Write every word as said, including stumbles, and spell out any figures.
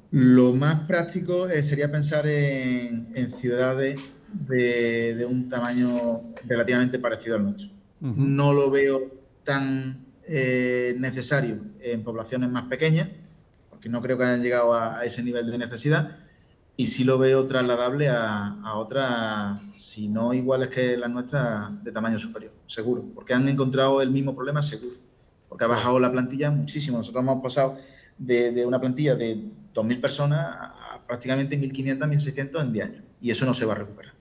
Lo más práctico eh, sería pensar en, en ciudades de, de un tamaño relativamente parecido al nuestro. Ujú. No lo veo tan eh, necesario en poblaciones más pequeñas, porque no creo que hayan llegado a, a ese nivel de necesidad, y sí lo veo trasladable a, a otras, si no iguales que las nuestras, de tamaño superior, seguro, porque han encontrado el mismo problema, seguro, porque ha Claro. bajado la plantilla muchísimo. Nosotros hemos pasado de, de una plantilla de dos mil personas a, a prácticamente mil quinientas, mil seiscientas en diez años, y eso no se va a recuperar.